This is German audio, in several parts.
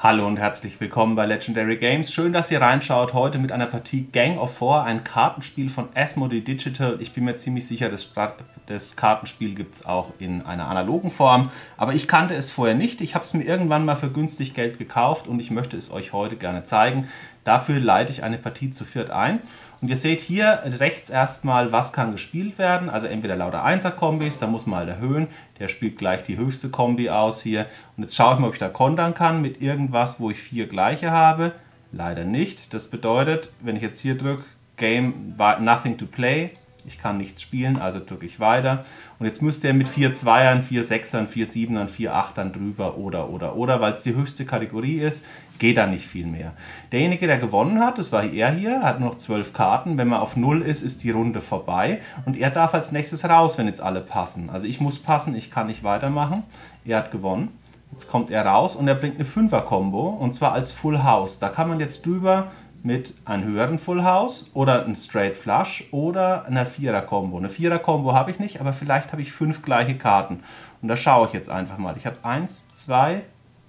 Hallo und herzlich willkommen bei Legendary Games. Schön, dass ihr reinschaut. Heute mit einer Partie Gang of Four, ein Kartenspiel von Asmodee Digital. Ich bin mir ziemlich sicher, das Kartenspiel gibt es auch in einer analogen Form. Aber ich kannte es vorher nicht. Ich habe es mir irgendwann mal für günstig Geld gekauft und ich möchte es euch heute gerne zeigen. Dafür leite ich eine Partie zu viert ein. Und ihr seht hier rechts erstmal, was kann gespielt werden. Also entweder lauter Einser-Kombis, da muss man halt erhöhen. Der spielt gleich die höchste Kombi aus hier. Und jetzt schaue ich mal, ob ich da kontern kann mit irgendwas, wo ich 4 gleiche habe. Leider nicht. Das bedeutet, wenn ich jetzt hier drücke, Game, nothing to play. Ich kann nichts spielen, also drücke ich weiter. Und jetzt müsste er mit 4 Zweiern, 4 Sechsern, 4 Siebenern, 4 Achtern drüber oder, weil es die höchste Kategorie ist, geht da nicht viel mehr. Derjenige, der gewonnen hat, das war er hier, hat noch 12 Karten. Wenn man auf 0 ist, ist die Runde vorbei. Und er darf als nächstes raus, wenn jetzt alle passen. Also ich muss passen, ich kann nicht weitermachen. Er hat gewonnen. Jetzt kommt er raus und er bringt eine 5er-Kombo, und zwar als Full House. Da kann man jetzt drüber mit einem höheren Full House oder ein Straight Flush oder einer 4er-Kombo. Eine 4er-Kombo habe ich nicht, aber vielleicht habe ich 5 gleiche Karten. Und da schaue ich jetzt einfach mal. Ich habe 1, 2,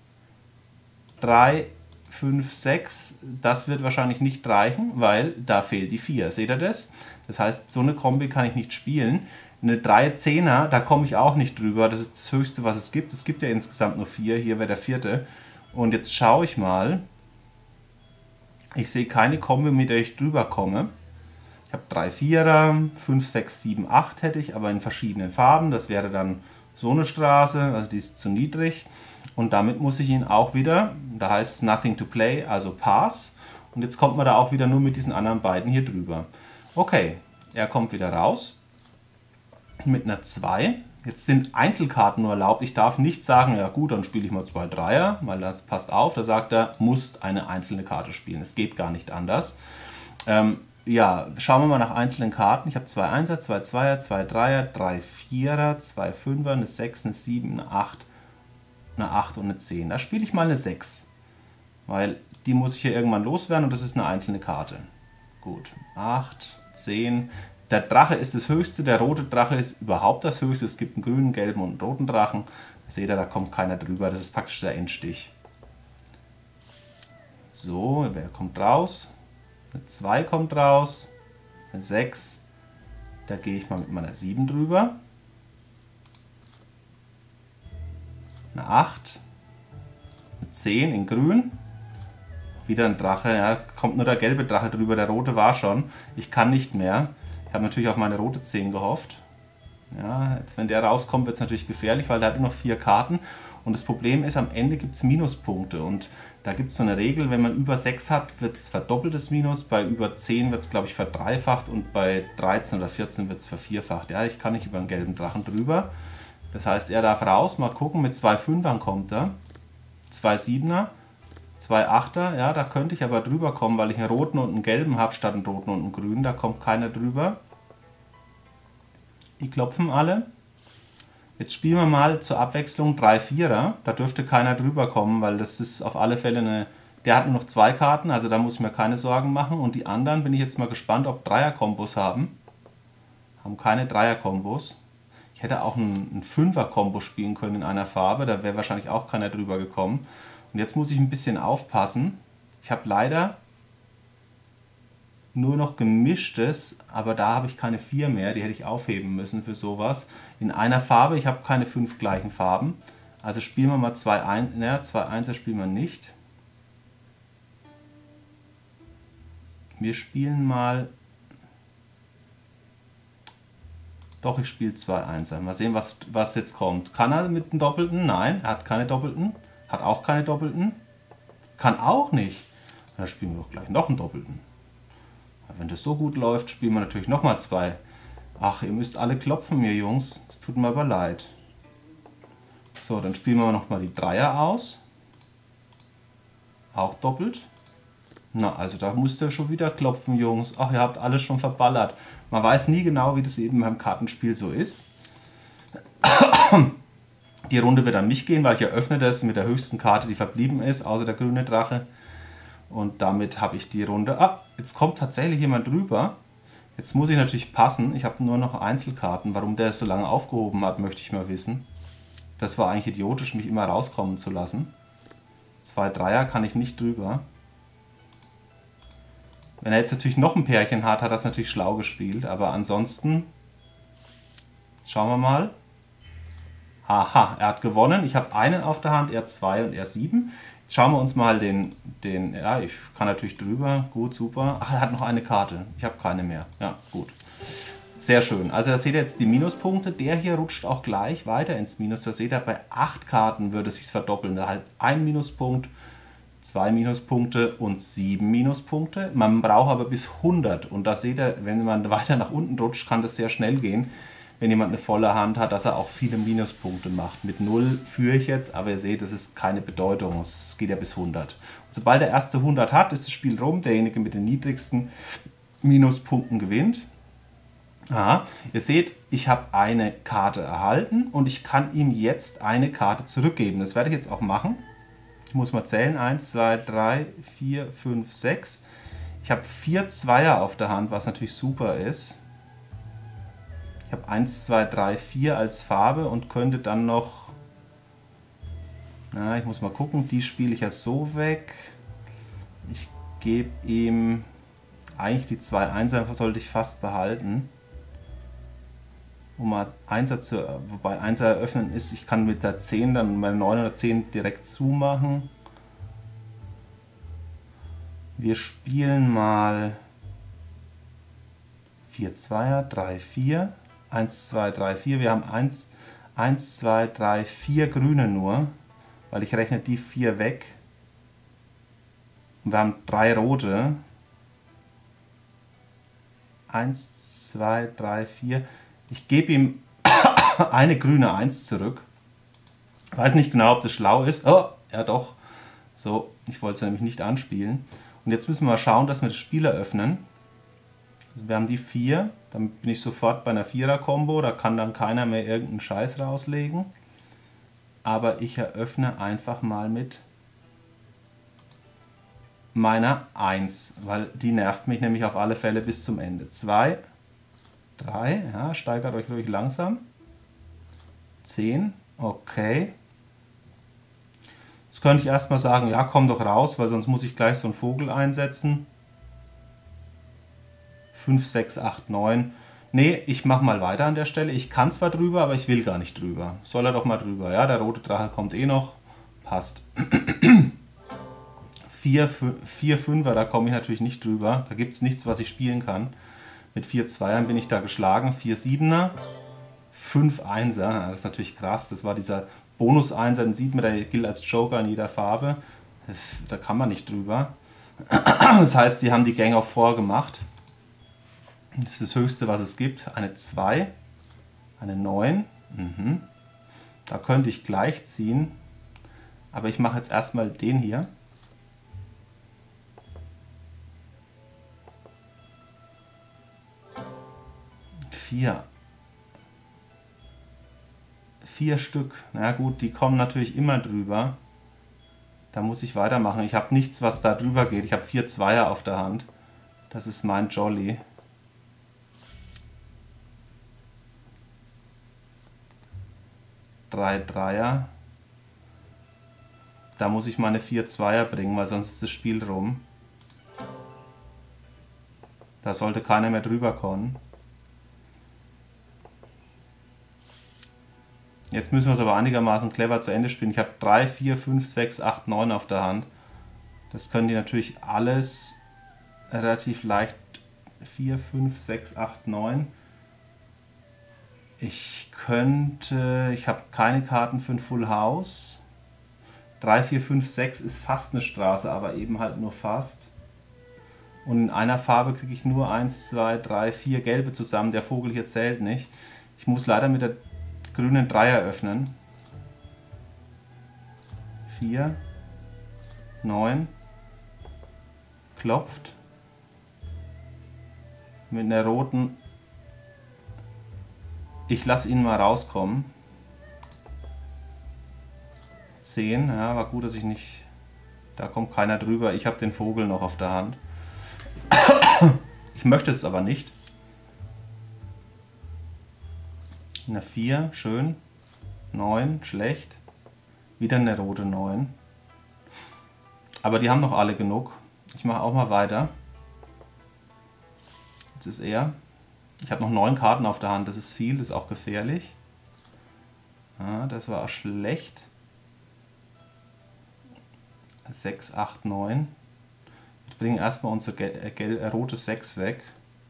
3, 5, 6. Das wird wahrscheinlich nicht reichen, weil da fehlt die 4. Seht ihr das? Das heißt, so eine Kombi kann ich nicht spielen. Eine 3-10er, da komme ich auch nicht drüber. Das ist das Höchste, was es gibt. Es gibt ja insgesamt nur 4. Hier wäre der 4. Und jetzt schaue ich mal. Ich sehe keine Kombi, mit der ich drüber komme. Ich habe 3 4er, 5, 6, 7, 8 hätte ich, aber in verschiedenen Farben. Das wäre dann so eine Straße, also die ist zu niedrig. Und damit muss ich ihn auch wieder, da heißt es Nothing to Play, also Pass. Und jetzt kommt man da auch wieder nur mit diesen anderen beiden hier drüber. Okay, er kommt wieder raus mit einer 2. Jetzt sind Einzelkarten nur erlaubt. Ich darf nicht sagen, ja gut, dann spiele ich mal 2 Dreier, weil das passt auf. Da sagt er, musst eine einzelne Karte spielen. Es geht gar nicht anders. Ja, schauen wir mal nach einzelnen Karten. Ich habe 2 Einser, 2 Zweier, 2 Dreier, 3 Vierer, 2 Fünfer, eine 6, eine 7, eine 8, eine 8 und eine 10. Da spiele ich mal eine 6, weil die muss ich hier irgendwann loswerden und das ist eine einzelne Karte. Gut, 8, 10. Der Drache ist das höchste, der rote Drache ist überhaupt das höchste. Es gibt einen grünen, gelben und einen roten Drachen. Seht ihr, da kommt keiner drüber. Das ist praktisch der Endstich. So, wer kommt raus? Eine 2 kommt raus. Eine 6. Da gehe ich mal mit meiner 7 drüber. Eine 8. Eine 10 in grün. Wieder ein Drache. Ja, kommt nur der gelbe Drache drüber. Der rote war schon. Ich kann nicht mehr. Ich habe natürlich auf meine rote 10 gehofft. Ja, jetzt wenn der rauskommt, wird es natürlich gefährlich, weil der hat nur noch 4 Karten. Und das Problem ist, am Ende gibt es Minuspunkte. Und da gibt es so eine Regel, wenn man über 6 hat, wird es verdoppelt das Minus. Bei über 10 wird es, glaube ich, verdreifacht. Und bei 13 oder 14 wird es vervierfacht. Ja, ich kann nicht über einen gelben Drachen drüber. Das heißt, er darf raus. Mal gucken, mit 2 Fünfern kommt er. 2 Siebener. 2 Achter, ja, da könnte ich aber drüber kommen, weil ich einen roten und einen gelben habe statt einen roten und einen grünen. Da kommt keiner drüber. Die klopfen alle. Jetzt spielen wir mal zur Abwechslung 3 Vierer. Da dürfte keiner drüber kommen, weil das ist auf alle Fälle eine... Der hat nur noch 2 Karten, also da muss ich mir keine Sorgen machen. Und die anderen bin ich jetzt mal gespannt, ob Dreier-Kombos haben. Haben keine Dreier-Kombos. Ich hätte auch einen Fünfer-Kombo spielen können in einer Farbe. Da wäre wahrscheinlich auch keiner drüber gekommen. Und jetzt muss ich ein bisschen aufpassen. Ich habe leider nur noch gemischtes, aber da habe ich keine 4 mehr. Die hätte ich aufheben müssen für sowas. In einer Farbe, ich habe keine 5 gleichen Farben. Also spielen wir mal 2 Einser. Naja, 2 Einser spielen wir nicht. Wir spielen mal... Doch, ich spiele 2 Einser. Mal sehen, was jetzt kommt. Kann er mit einem Doppelten? Nein, er hat keine Doppelten. Hat auch keine Doppelten. Kann auch nicht. Dann spielen wir doch gleich noch einen Doppelten. Wenn das so gut läuft, spielen wir natürlich nochmal 2. Ach, ihr müsst alle klopfen mir, Jungs. Es tut mir aber leid. So, dann spielen wir nochmal die Dreier aus. Auch doppelt. Na, also da müsst ihr schon wieder klopfen, Jungs. Ach, ihr habt alles schon verballert. Man weiß nie genau, wie das eben beim Kartenspiel so ist. Die Runde wird an mich gehen, weil ich eröffne das mit der höchsten Karte, die verblieben ist, außer der grüne Drache. Und damit habe ich die Runde. Ah, jetzt kommt tatsächlich jemand drüber. Jetzt muss ich natürlich passen. Ich habe nur noch Einzelkarten. Warum der es so lange aufgehoben hat, möchte ich mal wissen. Das war eigentlich idiotisch, mich immer rauskommen zu lassen. 2 Dreier kann ich nicht drüber. Wenn er jetzt natürlich noch ein Pärchen hat, hat er das natürlich schlau gespielt. Aber ansonsten, schauen wir mal. Aha, er hat gewonnen. Ich habe einen auf der Hand, er 2 und er 7. Jetzt schauen wir uns mal ja, ich kann natürlich drüber. Gut, super. Ach, er hat noch eine Karte. Ich habe keine mehr. Ja, gut. Sehr schön. Also da seht ihr jetzt die Minuspunkte. Der hier rutscht auch gleich weiter ins Minus. Da seht ihr, bei 8 Karten würde es sich verdoppeln. Da halt 1 Minuspunkt, 2 Minuspunkte und 7 Minuspunkte. Man braucht aber bis 100. Und da seht ihr, wenn man weiter nach unten rutscht, kann das sehr schnell gehen. Wenn jemand eine volle Hand hat, dass er auch viele Minuspunkte macht. Mit 0 führe ich jetzt, aber ihr seht, das ist keine Bedeutung. Es geht ja bis 100. Und sobald der erste 100 hat, ist das Spiel rum. Derjenige mit den niedrigsten Minuspunkten gewinnt. Aha. Ihr seht, ich habe eine Karte erhalten und ich kann ihm jetzt eine Karte zurückgeben. Das werde ich jetzt auch machen. Ich muss mal zählen. 1, 2, 3, 4, 5, 6. Ich habe 4 Zweier auf der Hand, was natürlich super ist. Ich habe 1, 2, 3, 4 als Farbe und könnte dann noch... Na, ich muss mal gucken, die spiele ich ja so weg. Ich gebe ihm... Eigentlich die 2 Einser sollte ich fast behalten. Um mal Einser zu... Wobei Einser eröffnen ist, ich kann mit der 10 dann meine 9 oder 10 direkt zumachen. Wir spielen mal 4 Zweier, 3, 4... 1, 2, 3, 4. Wir haben 1, 2, 3, 4 Grüne nur, weil ich rechne die 4 weg. Und wir haben 3 rote. 1, 2, 3, 4. Ich gebe ihm eine grüne 1 zurück. Ich weiß nicht genau, ob das schlau ist. Oh, ja doch. So, ich wollte es nämlich nicht anspielen. Und jetzt müssen wir mal schauen, dass wir das Spiel eröffnen. Also wir haben die 4, dann bin ich sofort bei einer 4er-Kombo, da kann dann keiner mehr irgendeinen Scheiß rauslegen. Aber ich eröffne einfach mal mit meiner 1, weil die nervt mich nämlich auf alle Fälle bis zum Ende. 2, 3, ja, steigert euch ruhig langsam. 10, okay. Jetzt könnte ich erstmal sagen, ja komm doch raus, weil sonst muss ich gleich so einen Vogel einsetzen. 5, 6, 8, 9. Nee, ich mache mal weiter an der Stelle. Ich kann zwar drüber, aber ich will gar nicht drüber. Soll er doch mal drüber. Ja, der rote Drache kommt eh noch. Passt. 4, 5er, da komme ich natürlich nicht drüber. Da gibt es nichts, was ich spielen kann. Mit 4 Zweiern bin ich da geschlagen. 4 7er, 5 1er. Das ist natürlich krass. Das war dieser Bonus 1er, den sieht man, der gilt als Joker in jeder Farbe. Da kann man nicht drüber. Das heißt, sie haben die Gang of 4 gemacht. Das ist das Höchste, was es gibt. Eine 2, eine 9. Da könnte ich gleich ziehen. Aber ich mache jetzt erstmal den hier. Vier Stück. Na gut, die kommen natürlich immer drüber. Da muss ich weitermachen. Ich habe nichts, was da drüber geht. Ich habe 4 Zweier auf der Hand. Das ist mein Jolly. 3 Dreier. Da muss ich meine 4 Zweier bringen, weil sonst ist das Spiel rum. Da sollte keiner mehr drüber kommen. Jetzt müssen wir es aber einigermaßen clever zu Ende spielen. Ich habe 3, 4, 5, 6, 8, 9 auf der Hand. Das können die natürlich alles relativ leicht. 4, 5, 6, 8, 9. Ich habe keine Karten für ein Full House. 3, 4, 5, 6 ist fast eine Straße, aber eben halt nur fast. Und in einer Farbe kriege ich nur 1, 2, 3, 4 gelbe zusammen. Der Vogel hier zählt nicht. Ich muss leider mit der grünen Dreier öffnen. 4, 9. Klopft. Mit einer roten. Ich lasse ihn mal rauskommen. 10, ja, war gut, dass ich nicht... Da kommt keiner drüber. Ich habe den Vogel noch auf der Hand. Ich möchte es aber nicht. Eine 4, schön. 9, schlecht. Wieder eine rote 9. Aber die haben noch alle genug. Ich mache auch mal weiter. Jetzt ist er. Ich habe noch 9 Karten auf der Hand. Das ist viel, das ist auch gefährlich. Ah, das war auch schlecht. 6, 8, 9. Wir bringen erstmal unser rotes 6 weg.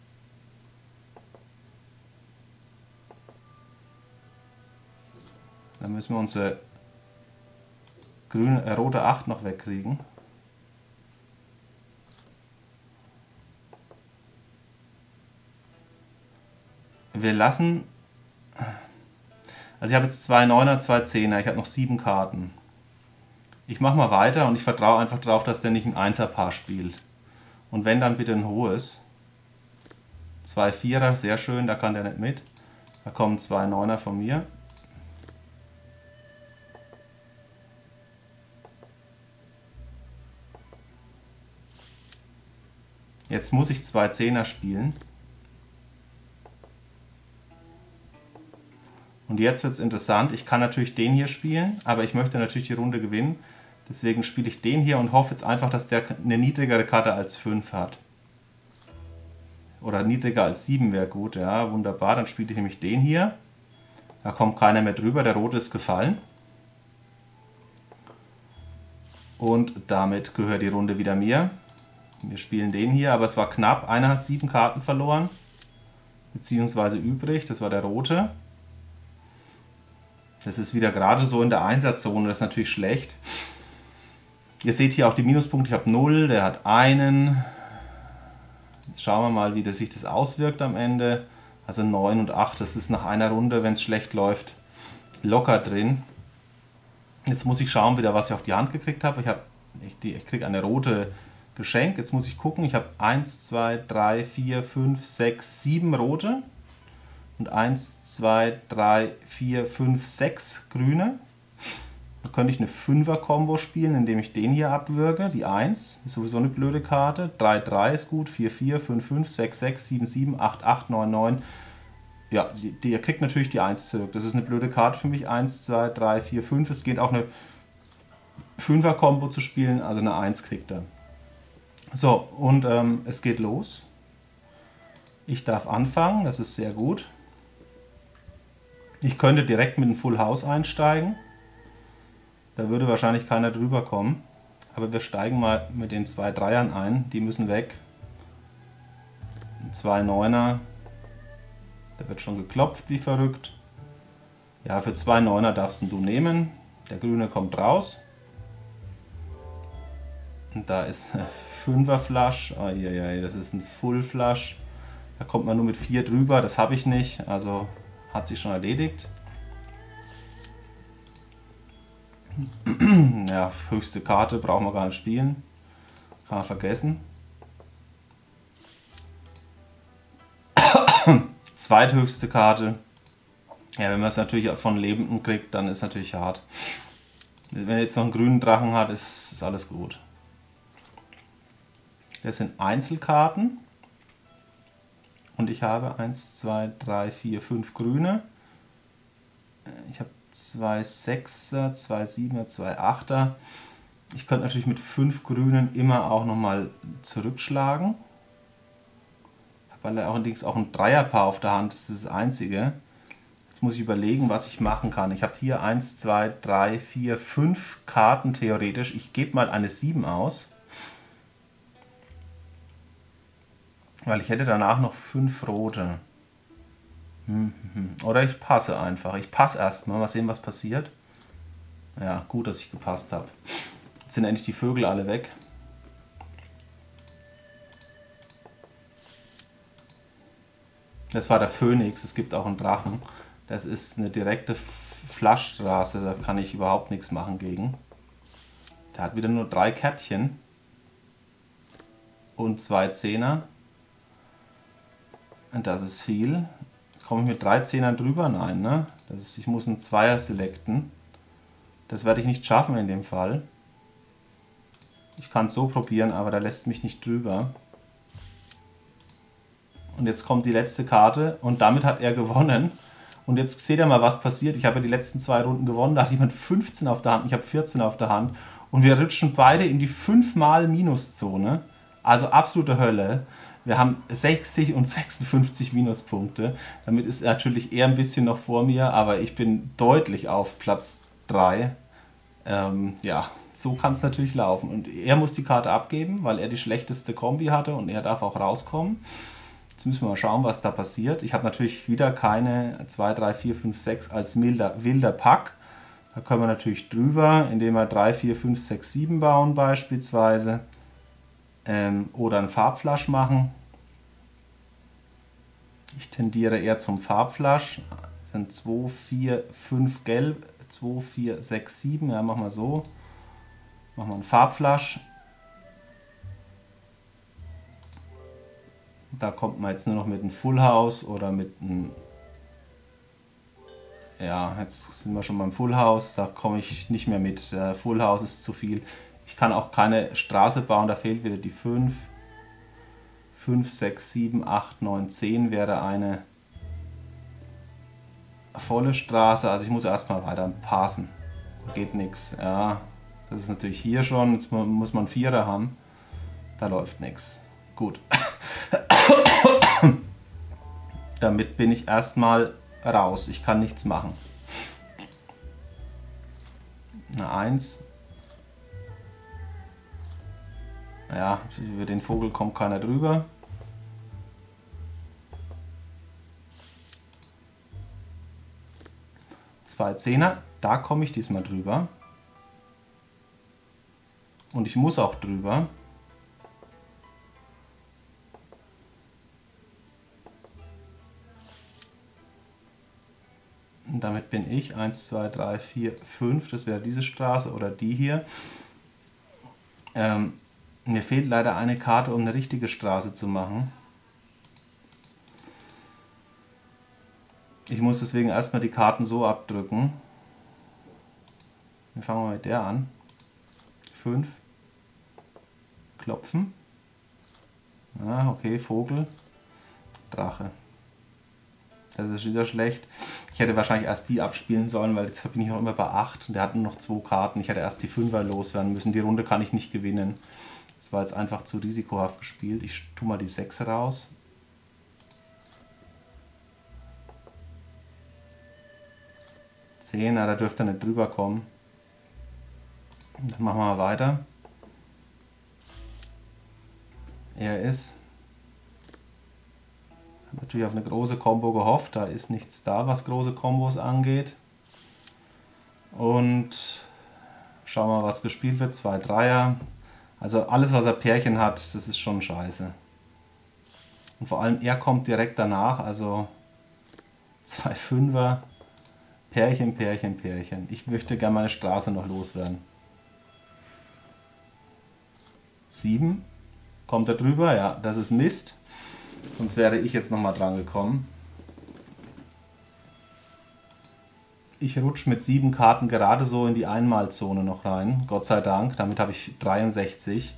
Dann müssen wir unsere rote 8 noch wegkriegen. Wir lassen... Also ich habe jetzt 2 9er, 2 10er. Ich habe noch 7 Karten. Ich mache mal weiter und ich vertraue einfach darauf, dass der nicht ein 1er-Paar spielt. Und wenn, dann bitte ein hohes. 2 4er, sehr schön, da kann der nicht mit. Da kommen 2 9er von mir. Jetzt muss ich 2 10er spielen. Und jetzt wird es interessant. Ich kann natürlich den hier spielen, aber ich möchte natürlich die Runde gewinnen. Deswegen spiele ich den hier und hoffe jetzt einfach, dass der eine niedrigere Karte als 5 hat. Oder niedriger als 7 wäre gut. Ja, wunderbar. Dann spiele ich nämlich den hier. Da kommt keiner mehr drüber. Der rote ist gefallen. Und damit gehört die Runde wieder mir. Wir spielen den hier, aber es war knapp. Einer hat 7 Karten verloren. Beziehungsweise übrig. Das war der rote. Das ist wieder gerade so in der Einsatzone. Das ist natürlich schlecht. Ihr seht hier auch die Minuspunkte. Ich habe 0, der hat 1. Jetzt schauen wir mal, wie sich das auswirkt am Ende. Also 9 und 8, das ist nach einer Runde, wenn es schlecht läuft, locker drin. Jetzt muss ich schauen wieder, was ich auf die Hand gekriegt habe. Ich kriege eine rote Geschenk. Jetzt muss ich gucken. Ich habe 1, 2, 3, 4, 5, 6, 7 rote. Und 1, 2, 3, 4, 5, 6 grüne. Da könnte ich eine 5er-Kombo spielen, indem ich den hier abwürge. Die 1 ist sowieso eine blöde Karte. 3, 3 ist gut. 4, 4, 5, 5, 6, 6, 7, 7, 8, 8, 9, 9. Ja, ihr kriegt natürlich die 1 zurück. Das ist eine blöde Karte für mich. 1, 2, 3, 4, 5. Es geht auch eine 5er-Kombo zu spielen. Also eine 1 kriegt er. So, und es geht los. Ich darf anfangen. Das ist sehr gut. Ich könnte direkt mit einem Full House einsteigen. Da würde wahrscheinlich keiner drüber kommen. Aber wir steigen mal mit den 2 Dreiern ein. Die müssen weg. 2 Neuner. Da wird schon geklopft wie verrückt. Ja, für 2 Neuner darfst du nehmen. Der grüne kommt raus. Und da ist 5er Flush. Oh, das ist ein Full Flush. Da kommt man nur mit 4 drüber. Das habe ich nicht. Also hat sich schon erledigt. Ja, höchste Karte brauchen wir gar nicht spielen. Kann man vergessen. Zweithöchste Karte. Ja, wenn man es natürlich von Lebenden kriegt, dann ist es natürlich hart. Wenn er jetzt noch einen grünen Drachen hat, ist alles gut. Das sind Einzelkarten. Und ich habe 1, 2, 3, 4, 5 grüne. Ich habe 2 6er, 2 7er, 2 8er. Ich könnte natürlich mit 5 grünen immer auch nochmal zurückschlagen. Ich habe allerdings auch ein Dreierpaar auf der Hand, das ist das einzige. Jetzt muss ich überlegen, was ich machen kann. Ich habe hier 1, 2, 3, 4, 5 Karten theoretisch. Ich gebe mal eine 7 aus. Weil ich hätte danach noch 5 rote. Oder ich passe einfach. Ich passe erstmal. Mal sehen, was passiert. Ja, gut, dass ich gepasst habe. Jetzt sind endlich die Vögel alle weg. Das war der Phönix. Es gibt auch einen Drachen. Das ist eine direkte Flushstraße. Da kann ich überhaupt nichts machen gegen. Der hat wieder nur 3 Kärtchen. Und 2 Zehner. Und das ist viel. Komme ich mit 3 Zehnern drüber? Nein, ne? Ich muss einen Zweier selecten. Das werde ich nicht schaffen in dem Fall. Ich kann es so probieren, aber da lässt mich nicht drüber. Und jetzt kommt die letzte Karte und damit hat er gewonnen. Und jetzt seht ihr mal, was passiert. Ich habe die letzten 2 Runden gewonnen. Da hat jemand 15 auf der Hand, ich habe 14 auf der Hand. Und wir rutschen beide in die 5-mal Minuszone. Also absolute Hölle. Wir haben 60 und 56 Minuspunkte. Damit ist er natürlich eher ein bisschen noch vor mir, aber ich bin deutlich auf Platz 3. Ja, so kann es natürlich laufen. Und er muss die Karte abgeben, weil er die schlechteste Kombi hatte und er darf auch rauskommen. Jetzt müssen wir mal schauen, was da passiert. Ich habe natürlich wieder keine 2, 3, 4, 5, 6 als wilder Pack. Da können wir natürlich drüber, indem wir 3, 4, 5, 6, 7 bauen beispielsweise. Oder einen Farbflash machen. Ich tendiere eher zum Farbflash. Das sind 2, 4, 5 gelb, 2, 4, 6, 7. Ja, machen wir so. Machen wir einen Farbflash. Da kommt man jetzt nur noch mit einem Full House oder mit einem... Ja, jetzt sind wir schon beim Full House. Da komme ich nicht mehr mit. Full House ist zu viel. Ich kann auch keine Straße bauen, da fehlt wieder die 5. 5, 6, 7, 8, 9, 10 wäre eine volle Straße. Also ich muss erstmal weiter passen. Geht nichts. Ja, das ist natürlich hier schon. Jetzt muss man 4er haben. Da läuft nichts. Gut. Damit bin ich erstmal raus. Ich kann nichts machen. Eine 1. Ja, über den Vogel kommt keiner drüber. Zwei Zehner, da komme ich diesmal drüber. Und ich muss auch drüber. Und damit bin ich 1, 2, 3, 4, 5. Das wäre diese Straße oder die hier. Mir fehlt leider eine Karte, um eine richtige Straße zu machen. Ich muss deswegen erstmal die Karten so abdrücken. Wir fangen mal mit der an. 5. Klopfen. Ah, okay, Vogel. Drache. Das ist wieder schlecht. Ich hätte wahrscheinlich erst die abspielen sollen, weil jetzt bin ich noch immer bei 8 und der hat nur noch 2 Karten. Ich hätte erst die 5er loswerden müssen. Die Runde kann ich nicht gewinnen. Das war jetzt einfach zu risikohaft gespielt. Ich tue mal die 6 raus. Na, da dürfte er nicht drüber kommen. Dann machen wir mal weiter. Er ist... Hat natürlich auf eine große Combo gehofft. Da ist nichts da, was große Kombos angeht. Und schauen wir mal, was gespielt wird. 2 Dreier. Also alles, was er Pärchen hat, das ist schon scheiße. Und vor allem er kommt direkt danach. Also 2 Fünfer. Pärchen, Pärchen, Pärchen. Ich möchte gerne meine Straße noch loswerden. 7. Kommt er drüber? Ja, das ist Mist. Sonst wäre ich jetzt nochmal dran gekommen. Ich rutsche mit 7 Karten gerade so in die Einmalzone noch rein. Gott sei Dank. Damit habe ich 63.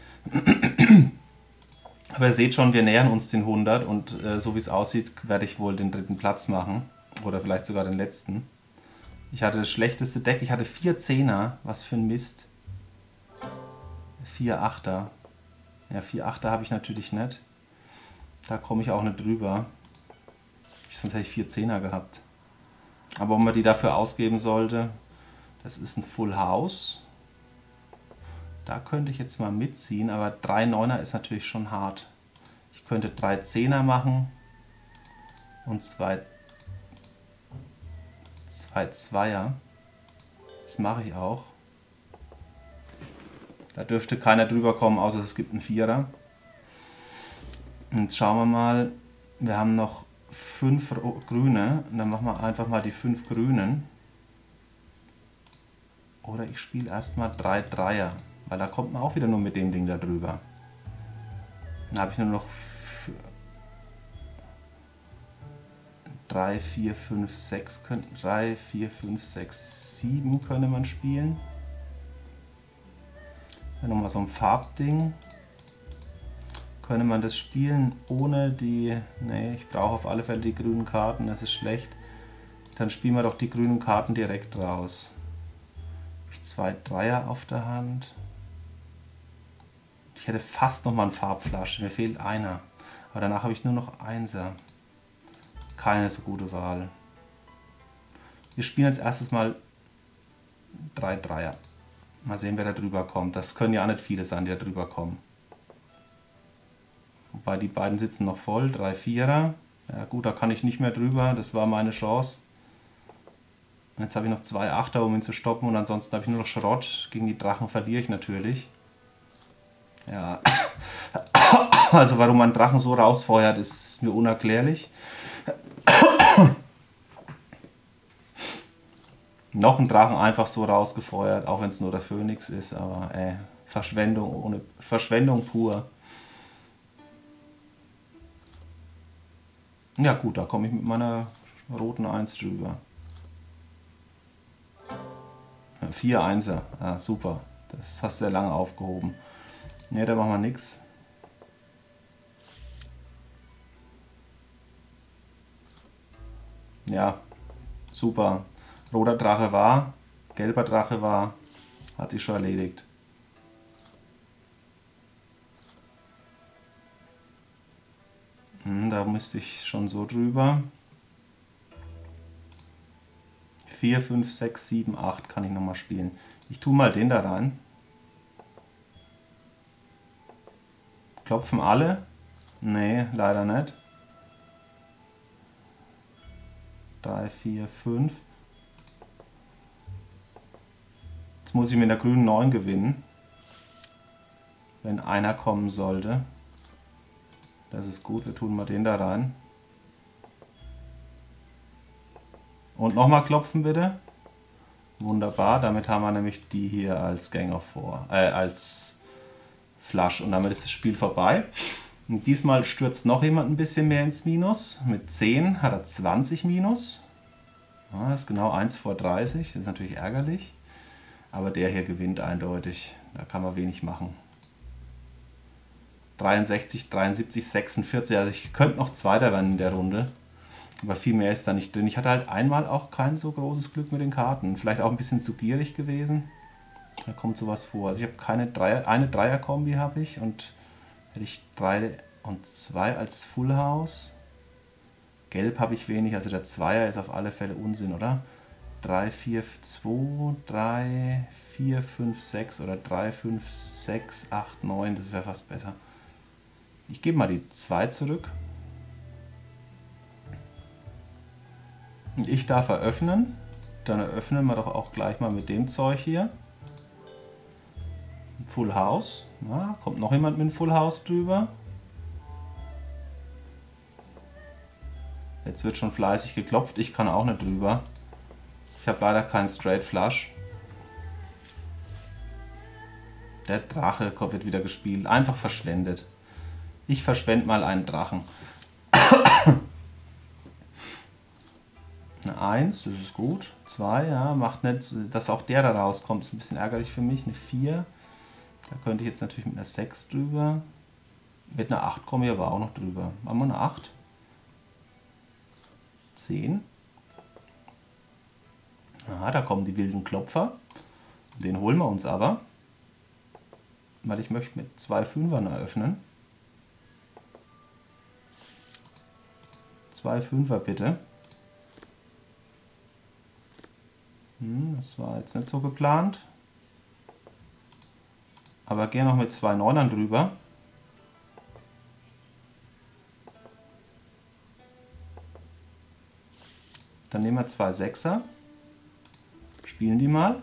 Aber ihr seht schon, wir nähern uns den 100. Und so wie es aussieht, werde ich wohl den 3. Platz machen. Oder vielleicht sogar den letzten. Ich hatte das schlechteste Deck. Ich hatte 4 Zehner. Was für ein Mist. 4 Achter. Ja, 4 Achter habe ich natürlich nicht. Da komme ich auch nicht drüber. Sonst hätte ich 4 Zehner gehabt. Aber ob man die dafür ausgeben sollte, das ist ein Full House. Da könnte ich jetzt mal mitziehen. Aber 3 Neuner ist natürlich schon hart. Ich könnte 3 Zehner machen. Und 2 Zweier. Das mache ich auch. Da dürfte keiner drüber kommen, außer es gibt einen Vierer. Und jetzt schauen wir mal. Wir haben noch 5 Grüne. Und dann machen wir einfach mal die 5 Grünen. Oder ich spiele erstmal 3 Dreier. Weil da kommt man auch wieder nur mit dem Ding da drüber. Dann habe ich nur noch 3, 4, 5, 6 könnten 3, 4, 5, 6, 7 könnte man spielen. Dann nochmal so ein Farbding. Könnte man das spielen ohne die... Ne, ich brauche auf alle Fälle die grünen Karten, das ist schlecht. Dann spielen wir doch die grünen Karten direkt raus. 2 Dreier auf der Hand. Ich hätte fast noch mal einen Farbflash. Mir fehlt einer. Aber danach habe ich nur noch Einser. Keine so gute Wahl. Wir spielen jetzt erstes Mal 3 Dreier. Mal sehen, wer da drüber kommt. Das können ja auch nicht viele sein, die da drüber kommen. Wobei die beiden sitzen noch voll. 3 Vierer. Ja gut, da kann ich nicht mehr drüber. Das war meine Chance. Und jetzt habe ich noch 2 Achter, um ihn zu stoppen. Und ansonsten habe ich nur noch Schrott. Gegen die Drachen verliere ich natürlich. Ja. Also warum man Drachen so rausfeuert, ist mir unerklärlich. Noch ein Drachen einfach so rausgefeuert, auch wenn es nur der Phönix ist, aber Verschwendung pur. Ja gut, da komme ich mit meiner roten 1 drüber. 4 Einser, ja, super. Das hast du sehr lange aufgehoben. Ne, da machen wir nichts. Ja, super. Roter Drache war, gelber Drache war, hat sich schon erledigt. Da müsste ich schon so drüber. 4, 5, 6, 7, 8 kann ich nochmal spielen. Ich tue mal den da rein. Klopfen alle? Nee, leider nicht. 3, 4, 5. Jetzt muss ich mit der grünen 9 gewinnen. Wenn einer kommen sollte. Das ist gut, wir tun mal den da rein. Und nochmal klopfen bitte. Wunderbar, damit haben wir nämlich die hier als Gang of Four, als Flush. Und damit ist das Spiel vorbei. Und diesmal stürzt noch jemand ein bisschen mehr ins Minus. Mit 10 hat er 20 Minus. Ja, das ist genau 1 vor 30, das ist natürlich ärgerlich. Aber der hier gewinnt eindeutig, da kann man wenig machen. 63, 73, 46, also ich könnte noch Zweiter werden in der Runde. Aber viel mehr ist da nicht drin. Ich hatte halt einmal auch kein so großes Glück mit den Karten. Vielleicht auch ein bisschen zu gierig gewesen. Da kommt sowas vor. Also ich habe keine Dreier, eine Dreier-Kombi habe ich und hätte ich 3 und 2 als Full House. Gelb habe ich wenig, also der Zweier ist auf alle Fälle Unsinn, oder? 3, 4, 2, 3, 4, 5, 6 oder 3, 5, 6, 8, 9, das wäre fast besser. Ich gebe mal die 2 zurück. Und ich darf eröffnen. Dann eröffnen wir doch auch gleich mal mit dem Zeug hier. Full House. Ja, kommt noch jemand mit einem Full House drüber. Jetzt wird schon fleißig geklopft. Ich kann auch nicht drüber. Ich habe leider keinen Straight Flush. Der Drache wird wieder gespielt. Einfach verschwendet. Ich verschwende mal einen Drachen. Eine 1, das ist gut. 2, ja, macht nicht, dass auch der da rauskommt, ist ein bisschen ärgerlich für mich. Eine 4, da könnte ich jetzt natürlich mit einer 6 drüber. Mit einer 8 komme ich aber auch noch drüber. Machen wir eine 8. 10. Aha, da kommen die wilden Klopfer. Den holen wir uns aber. Weil ich möchte mit 2 Fünfern eröffnen. 2 Fünfer bitte. Das war jetzt nicht so geplant. Aber gehe noch mit 2 Neunern drüber. Dann nehmen wir 2 Sechser. Spielen die mal.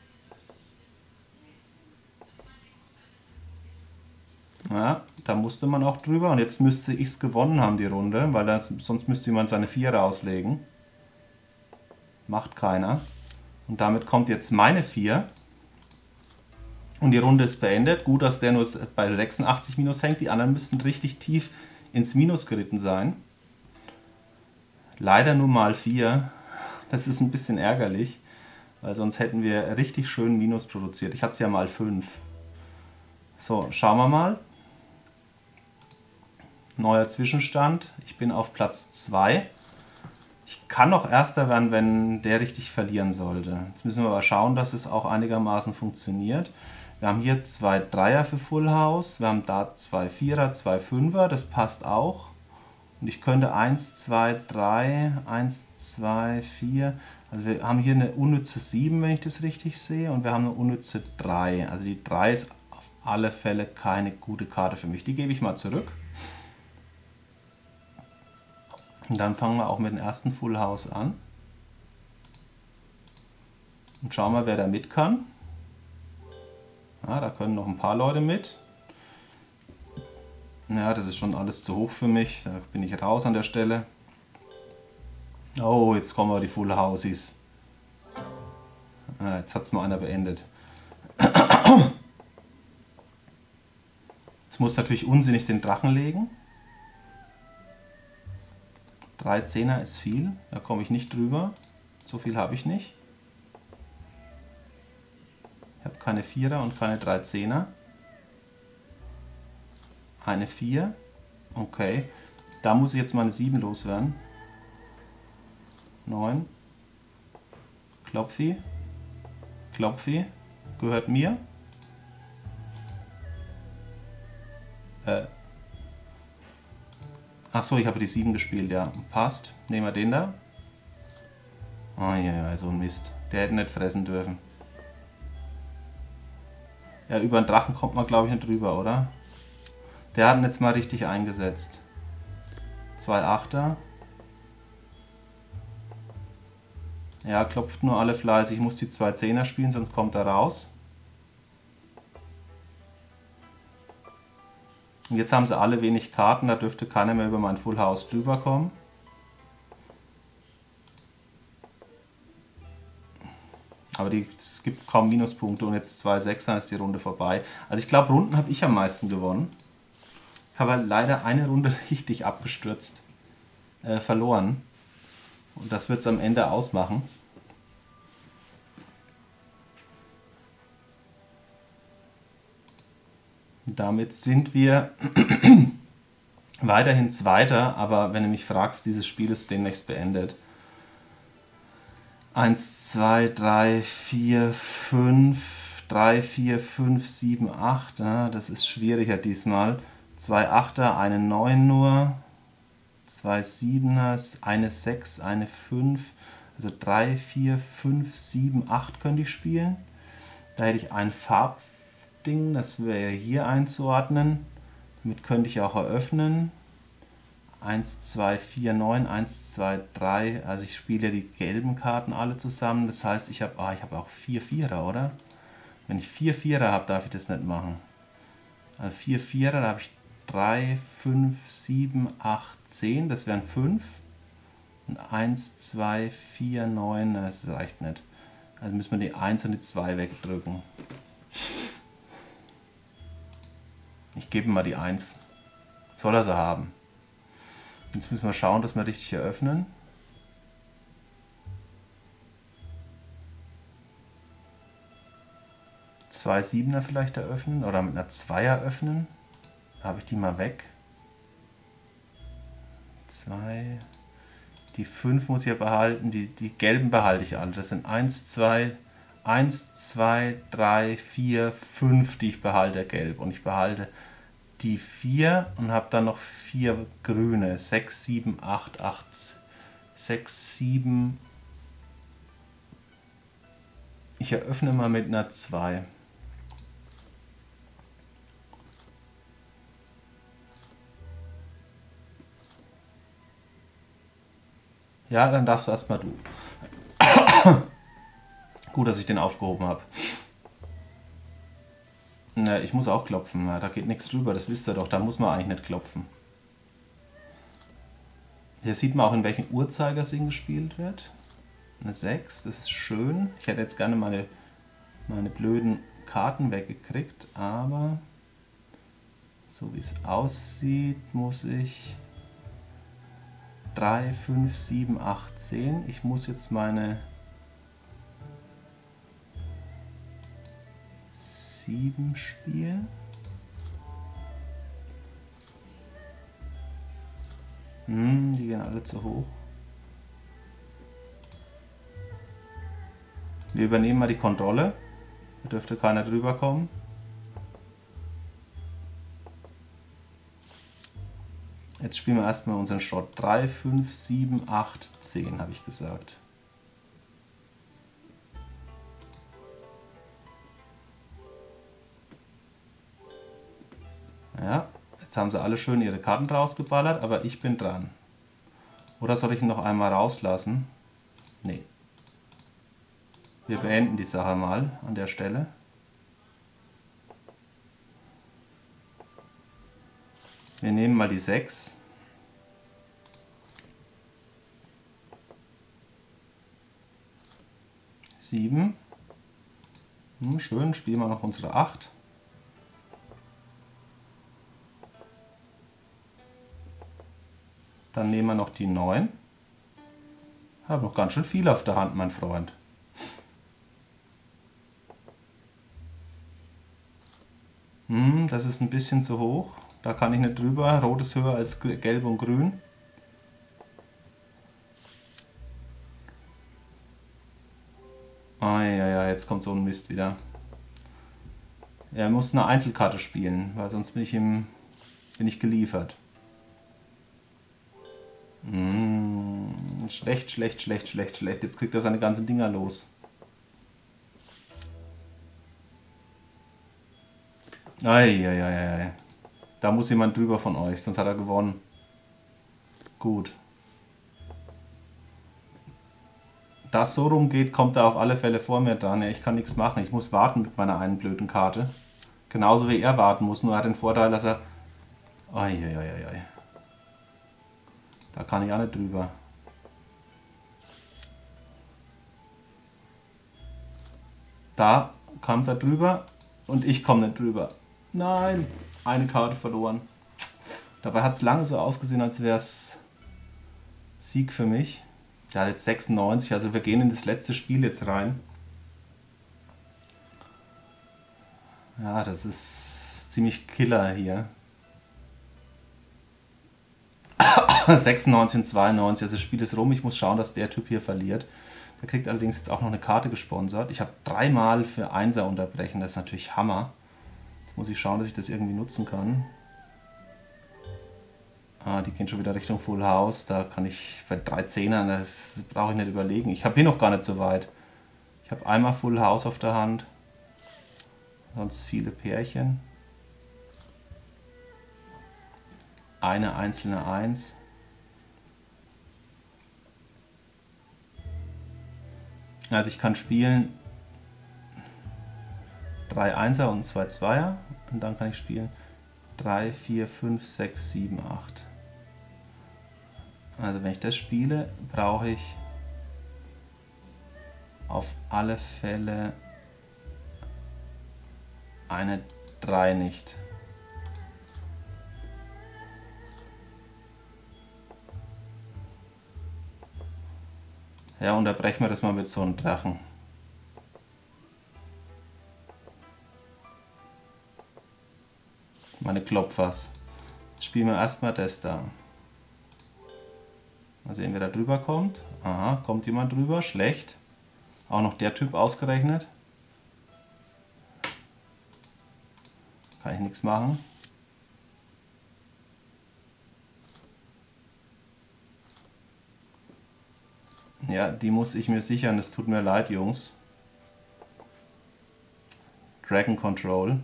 Ja, da musste man auch drüber. Und jetzt müsste ich es gewonnen haben, die Runde. Weil sonst müsste jemand seine 4 auslegen. Macht keiner. Und damit kommt jetzt meine 4. Und die Runde ist beendet. Gut, dass der nur bei 86 Minus hängt. Die anderen müssten richtig tief ins Minus geritten sein. Leider nur mal 4. Das ist ein bisschen ärgerlich. Weil sonst hätten wir richtig schön Minus produziert. Ich hatte es ja mal 5. So, schauen wir mal. Neuer Zwischenstand. Ich bin auf Platz 2. Ich kann noch Erster werden, wenn der richtig verlieren sollte. Jetzt müssen wir aber schauen, dass es auch einigermaßen funktioniert. Wir haben hier 2 Dreier für Full House, wir haben da 2 Vierer, 2 Fünfer, das passt auch. Und ich könnte 1, 2, 3, 1, 2, 4. Also wir haben hier eine unnütze 7, wenn ich das richtig sehe. Und wir haben eine unnütze 3. Also die 3 ist auf alle Fälle keine gute Karte für mich. Die gebe ich mal zurück. Und dann fangen wir auch mit dem ersten Full House an. Und schauen mal, wer da mit kann. Ja, da können noch ein paar Leute mit. Ja, das ist schon alles zu hoch für mich. Da bin ich raus an der Stelle. Oh, jetzt kommen wir die Full Houses. Ja, jetzt hat es mal einer beendet. Jetzt muss natürlich unsinnig den Drachen legen. 3 Zehner ist viel. Da komme ich nicht drüber. So viel habe ich nicht. Ich habe keine Vierer und keine 3 Zehner. Eine 4. Okay. Da muss ich jetzt mal eine 7 loswerden. 9. Klopfi. Klopfi. Gehört mir. Ach so, ich habe die 7 gespielt, ja. Passt. Nehmen wir den da. Oh ja, so ein Mist. Der hätte nicht fressen dürfen. Ja, über den Drachen kommt man, glaube ich, nicht drüber, oder? Der hat ihn jetzt mal richtig eingesetzt. 2 Achter. Ja, klopft nur alle fleißig. Ich muss die 2 Zehner spielen, sonst kommt er raus. Und jetzt haben sie alle wenig Karten, da dürfte keiner mehr über mein Full House drüber kommen. Aber es gibt kaum Minuspunkte und jetzt 2 Sechser ist die Runde vorbei. Also ich glaube, Runden habe ich am meisten gewonnen. Ich habe leider eine Runde richtig abgestürzt, verloren. Und das wird es am Ende ausmachen. Und damit sind wir weiterhin Zweiter, aber wenn du mich fragst, dieses Spiel ist demnächst beendet. 1, 2, 3, 4, 5, 3, 4, 5, 7, 8. Ja, das ist schwieriger diesmal. 2 Achter, eine 9 nur. 2 Siebener, eine 6, eine 5. Also 3, 4, 5, 7, 8 könnte ich spielen. Da hätte ich ein Farbding, das wäre hier einzuordnen. Damit könnte ich auch eröffnen. 1, 2, 4, 9, 1, 2, 3. Also ich spiele ja die gelben Karten alle zusammen. Das heißt, ich habe auch 4 Vierer, oder? Wenn ich 4 Vierer habe, darf ich das nicht machen. Also 4 Vierer, da habe ich 3, 5, 7, 8, 10. Das wären 5. Und 1, 2, 4, 9. Das reicht nicht. Also müssen wir die 1 und die 2 wegdrücken. Ich gebe ihm mal die 1. Soll er sie haben. Jetzt müssen wir schauen, dass wir richtig eröffnen. Zwei Siebener vielleicht eröffnen oder mit einer 2 eröffnen. Da habe ich die mal weg. 2. Die 5 muss ich ja behalten. Die gelben behalte ich alle. Das sind 1, 2, 3, 4, 5, die ich behalte, gelb. Und ich behalte die 4 und habe dann noch 4 grüne. 6, 7, 8, 8, 6, 7. Ich eröffne mal mit einer 2. Ja, dann darfst du erstmal du. Gut, dass ich den aufgehoben habe. Na, ich muss auch klopfen. Ja, da geht nichts drüber, das wisst ihr doch. Da muss man eigentlich nicht klopfen. Hier sieht man auch, in welchem Uhrzeigersinn gespielt wird. Eine 6, das ist schön. Ich hätte jetzt gerne meine blöden Karten weggekriegt, aber so wie es aussieht, muss ich 3, 5, 7, 8, 10. Ich muss jetzt meine 7 spielen. Die gehen alle zu hoch. Wir übernehmen mal die Kontrolle. Da dürfte keiner drüber kommen. Jetzt spielen wir erstmal unseren Shot. 3, 5, 7, 8, 10 habe ich gesagt. Ja, jetzt haben sie alle schön ihre Karten rausgeballert, aber ich bin dran. Oder soll ich ihn noch einmal rauslassen? Nee. Wir beenden die Sache mal an der Stelle. Wir nehmen mal die 6. Sieben. Schön, spielen wir noch unsere 8. Dann nehmen wir noch die 9. Habe noch ganz schön viel auf der Hand, mein Freund. Das ist ein bisschen zu hoch. Da kann ich nicht drüber. Rot ist höher als Gelb und Grün. Ja, jetzt kommt so ein Mist wieder. Er muss eine Einzelkarte spielen, weil sonst bin ich geliefert. Schlecht, schlecht, schlecht, schlecht, schlecht. Jetzt kriegt er seine ganzen Dinger los. Eieieiei. Da muss jemand drüber von euch, sonst hat er gewonnen. Gut. Das so rumgeht, kommt er auf alle Fälle vor mir dran. Ja, ich kann nichts machen. Ich muss warten mit meiner einen blöden Karte. Genauso wie er warten muss, nur er hat den Vorteil, dass er... Eieieiei. Da kann ich auch nicht drüber. Da kommt er drüber und ich komme nicht drüber. Nein, eine Karte verloren. Dabei hat es lange so ausgesehen, als wäre es Sieg für mich. Der hat jetzt 96, also wir gehen in das letzte Spiel jetzt rein. Ja, das ist ziemlich Killer hier. 96 und 92, also das Spiel ist rum. Ich muss schauen, dass der Typ hier verliert. Der kriegt allerdings jetzt auch noch eine Karte gesponsert. Ich habe 3-mal für 1er unterbrechen, das ist natürlich Hammer. Jetzt muss ich schauen, dass ich das irgendwie nutzen kann. Die gehen schon wieder Richtung Full House. Da kann ich bei 3 Zehnern, das brauche ich nicht überlegen. Ich habe hier noch gar nicht so weit. Ich habe einmal Full House auf der Hand. Sonst viele Pärchen. Eine einzelne 1. Also ich kann spielen 3 Einser und 2 Zweier. Und dann kann ich spielen 3, 4, 5, 6, 7, 8. Also wenn ich das spiele, brauche ich auf alle Fälle eine 3 nicht. Ja, unterbrechen wir das mal mit so einem Drachen. Meine Klopfers. Jetzt spielen wir erstmal das da. Mal sehen, wer da drüber kommt. Aha, kommt jemand drüber? Schlecht. Auch noch der Typ ausgerechnet. Kann ich nichts machen. Ja, die muss ich mir sichern. Es tut mir leid, Jungs. Dragon Control.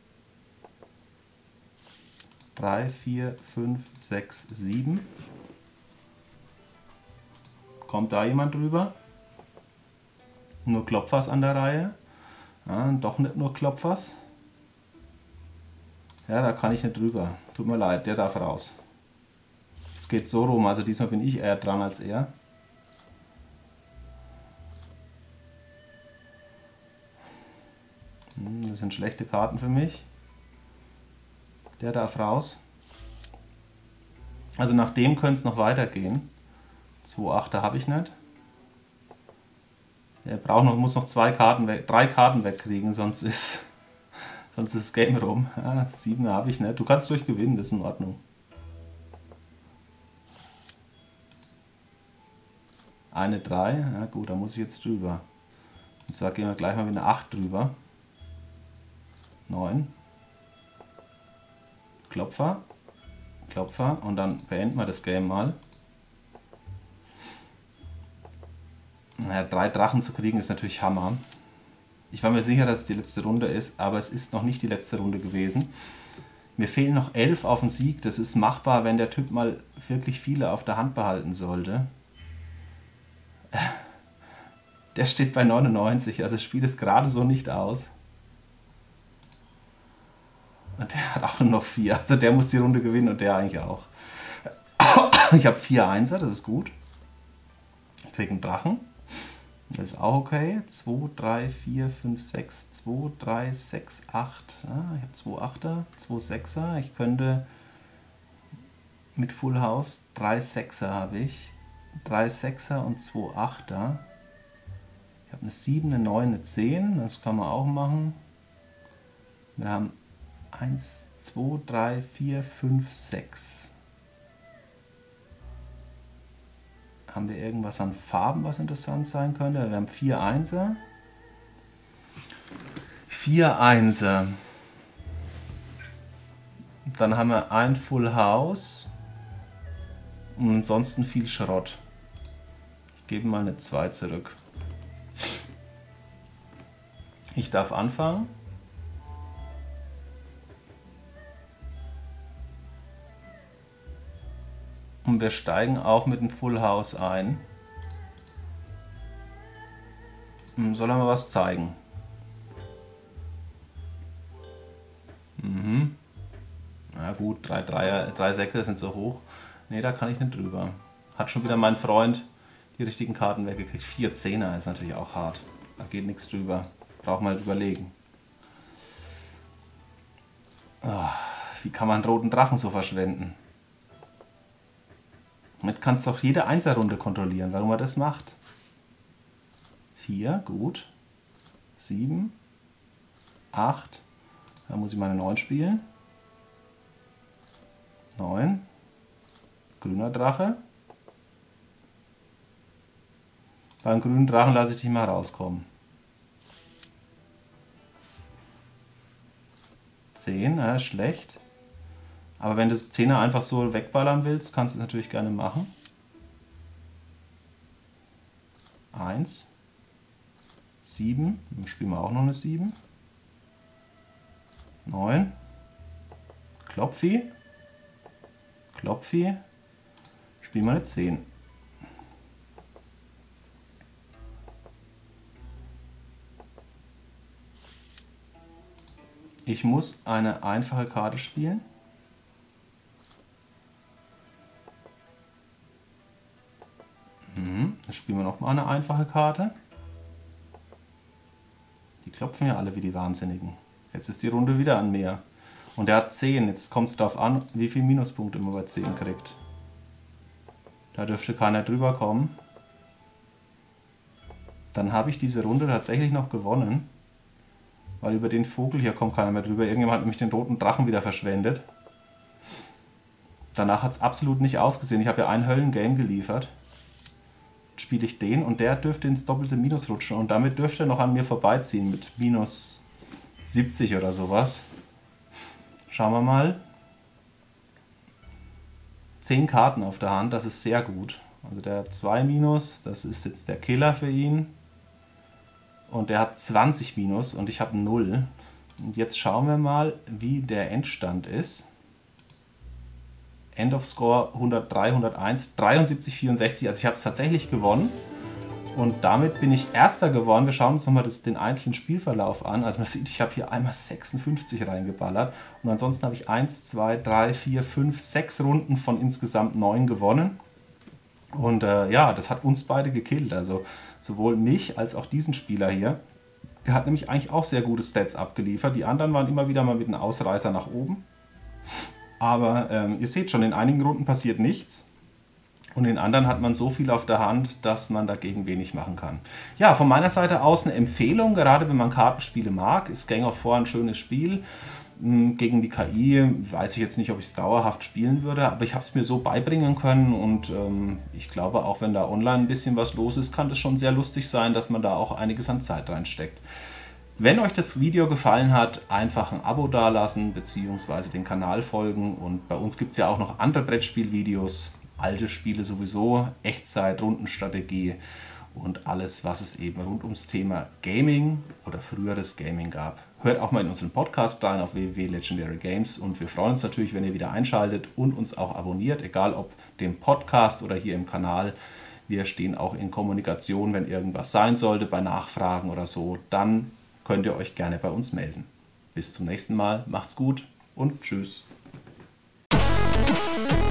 3, 4, 5, 6, 7. Kommt da jemand drüber? Nur Klopfers an der Reihe. Ja, doch nicht nur Klopfers. Ja, da kann ich nicht drüber. Tut mir leid, der darf raus. Es geht so rum, also diesmal bin ich eher dran als er. Das sind schlechte Karten für mich. Der darf raus. Also nach dem könnte es noch weitergehen. 2 8er habe ich nicht. Er muss noch 3 Karten wegkriegen, sonst ist das Game rum. Ja, 7er habe ich nicht. Du kannst durch gewinnen, das ist in Ordnung. Eine 3, ja gut, da muss ich jetzt drüber. Und zwar gehen wir gleich mal mit einer 8 drüber. 9. Klopfer. Klopfer. Und dann beenden wir das Game mal. Naja, 3 Drachen zu kriegen ist natürlich Hammer. Ich war mir sicher, dass es die letzte Runde ist, aber es ist noch nicht die letzte Runde gewesen. Mir fehlen noch 11 auf den Sieg. Das ist machbar, wenn der Typ mal wirklich viele auf der Hand behalten sollte. Der steht bei 99, also das Spiel ist gerade so nicht aus. Und der hat auch nur noch 4. Also der muss die Runde gewinnen und der eigentlich auch. Ich habe 4 Einser, das ist gut. Ich kriege einen Drachen. Das ist auch okay. 2, 3, 4, 5, 6, 2, 3, 6, 8. Ja, ich habe 2 Achter, 2 6er. Ich könnte mit Full House 3 6er habe ich. 3 6er und 2 Achter. Ich habe eine 7, eine 9, eine 10. Das kann man auch machen. Wir haben 1, 2, 3, 4, 5, 6. Haben wir irgendwas an Farben, was interessant sein könnte? Wir haben 4 Einser. 4 Einser. Dann haben wir ein Full House. Und ansonsten viel Schrott. Ich gebe mal eine 2 zurück. Ich darf anfangen. Und wir steigen auch mit dem Full House ein. Soll er mal was zeigen? Na gut, 3 Dreier, 3 Sechser sind so hoch. Ne, da kann ich nicht drüber. Hat schon wieder mein Freund die richtigen Karten weggekriegt. 4 Zehner ist natürlich auch hart. Da geht nichts drüber. Braucht man halt überlegen. Oh, wie kann man einen roten Drachen so verschwenden? Damit kannst du doch jede Einserrunde kontrollieren, warum er das macht. 4, gut. 7, 8. Da muss ich meine 9 spielen. 9. Grüner Drache. Beim grünen Drachen lasse ich dich mal rauskommen. 10, ja, schlecht. Aber wenn du 10er einfach so wegballern willst, kannst du es natürlich gerne machen. 1. 7. Dann spielen wir auch noch eine 7. 9. Klopfi. Klopfi. Spielen wir eine 10. Ich muss eine einfache Karte spielen. Dann spielen wir nochmal eine einfache Karte. Die klopfen ja alle wie die Wahnsinnigen. Jetzt ist die Runde wieder an mir. Und er hat 10. Jetzt kommt es darauf an, wie viele Minuspunkte man bei 10 kriegt. Da dürfte keiner drüber kommen. Dann habe ich diese Runde tatsächlich noch gewonnen. Weil über den Vogel hier kommt keiner mehr drüber. Irgendjemand hat nämlich den roten Drachen wieder verschwendet. Danach hat es absolut nicht ausgesehen. Ich habe ja ein Höllengame geliefert. Spiele ich den und der dürfte ins doppelte Minus rutschen. Und damit dürfte er noch an mir vorbeiziehen mit minus 70 oder sowas. Schauen wir mal. 10 Karten auf der Hand, das ist sehr gut. Also der hat 2 Minus, das ist jetzt der Killer für ihn. Und der hat 20 Minus und ich habe 0. Und jetzt schauen wir mal, wie der Endstand ist. End of Score 103, 101, 73, 64. Also ich habe es tatsächlich gewonnen. Und damit bin ich Erster geworden. Wir schauen uns nochmal den einzelnen Spielverlauf an. Also man sieht, ich habe hier einmal 56 reingeballert. Und ansonsten habe ich 1, 2, 3, 4, 5, 6 Runden von insgesamt 9 gewonnen. Und ja, das hat uns beide gekillt. Also sowohl mich als auch diesen Spieler hier. Der hat nämlich eigentlich auch sehr gute Stats abgeliefert. Die anderen waren immer wieder mal mit einem Ausreißer nach oben. Aber ihr seht schon, in einigen Runden passiert nichts. Und in anderen hat man so viel auf der Hand, dass man dagegen wenig machen kann. Ja, von meiner Seite aus eine Empfehlung, gerade wenn man Kartenspiele mag, ist Gang of Four ein schönes Spiel. Gegen die KI weiß ich jetzt nicht, ob ich es dauerhaft spielen würde, aber ich habe es mir so beibringen können und ich glaube, auch wenn da online ein bisschen was los ist, kann das schon sehr lustig sein, dass man da auch einiges an Zeit reinsteckt. Wenn euch das Video gefallen hat, einfach ein Abo dalassen bzw. den Kanal folgen, und bei uns gibt es ja auch noch andere Brettspielvideos, alte Spiele sowieso, Echtzeit, Rundenstrategie und alles, was es eben rund ums Thema Gaming oder früheres Gaming gab. Hört auch mal in unseren Podcast rein auf www.legendary-games, und wir freuen uns natürlich, wenn ihr wieder einschaltet und uns auch abonniert, egal ob dem Podcast oder hier im Kanal. Wir stehen auch in Kommunikation, wenn irgendwas sein sollte, bei Nachfragen oder so, dann könnt ihr euch gerne bei uns melden. Bis zum nächsten Mal, macht's gut und tschüss.